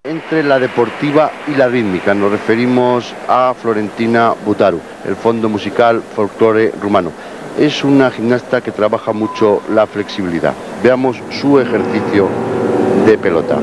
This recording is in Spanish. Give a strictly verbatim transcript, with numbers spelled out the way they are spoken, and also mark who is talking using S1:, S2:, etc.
S1: Entre la deportiva y la rítmica nos referimos a Florentina Butaru, el fondo musical folclore rumano. Es una gimnasta que trabaja mucho la flexibilidad. Veamos su ejercicio de pelota.